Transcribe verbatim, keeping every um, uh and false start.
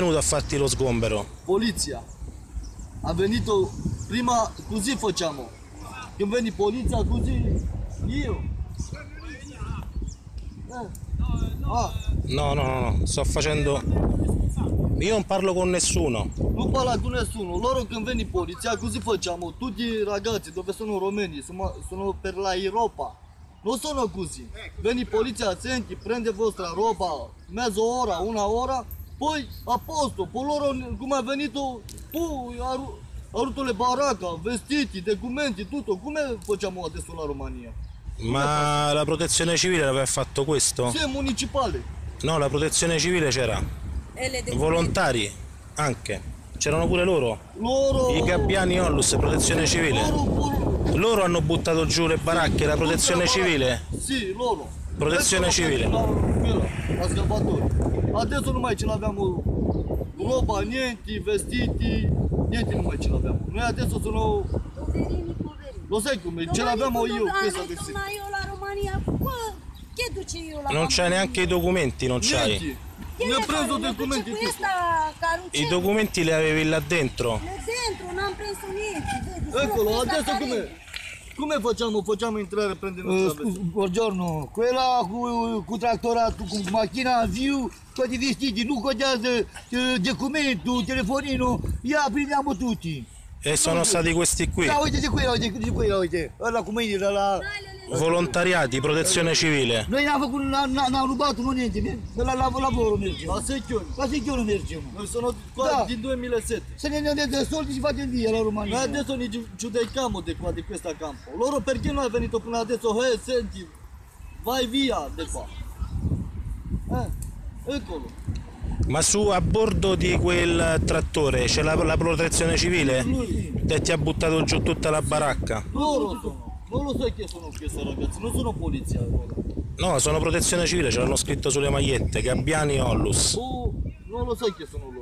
venuto a farti lo sgombero? Polizia. Ha venuto prima così facciamo. Che viene polizia così io. Eh. Ah. No, no, no, no, sto facendo... Io non parlo con nessuno. Non parla con nessuno, loro când viene polizia così facciamo, tutti i ragazzi dove sono romeni, sono, sono per l'Europa, non sono così. Viene polizia, senti, prende vostra roba, mezz'ora, una ora, poi a posto, poi loro come è venuto, tu hai rotto le baracca, vestiti, documenti, tutto, come facciamo adesso la Romania? Ma la protezione civile aveva fatto questo? Sì, municipale. No, la protezione civile c'era. Volontari anche. C'erano pure loro. Loro... I gabbiani Onlus, protezione civile. Loro, loro... Loro hanno buttato giù le baracche, la protezione civile? Sì, loro. Protezione civile. La scavatori. Adesso non mai ce l'abbiamo roba, niente, vestiti, niente non mai ce l'abbiamo. Noi adesso sono... Poverini, poverini. Lo sai come? Ce l'abbiamo io questa vestita. Ma io la Romania, che duce io la Non c'hai neanche i documenti, non c'hai. Niente. Ne ho preso documenti tutto. Questa I documenti li avevi là dentro? Là dentro, non ho preso niente. Vedi, Eccolo, adesso come? Come facciamo? Facciamo entrare e prendere Uh, scusa, buongiorno, quella cu, cu tractoratul, cu macchina viu, toate vestiti, nu contează uh, documentul, telefonino, ia prindiamo tutti. E sono stati questi qui? Da, uite de quella, uite, de quella, uite, ăla cu mâinile, ăla... Volontariati, protezione civile. Noi n-am făcut, n-am rubat, nu niente, la, la lavoro mergem. La secchione. La secchione mergem. Noi sono qua Da. din duemilasette. Să ne dăm de soldi și facem via la Romania. Noi adesso ne giudichiamo di qua, di questa campo. Loro perché non è venuto fino adesso? Eh, senti, vai via di qua. Eh, eccolo. Ma su a bordo di quel trattore c'è la, la protezione civile? E ti ha buttato giù tutta la baracca? Loro sono. Non lo sai chi sono questi ragazzi, non sono polizia loro. No, sono protezione civile, ce l'hanno scritto sulle magliette, Gabbiani Onlus. Oh, non lo sai chi sono loro.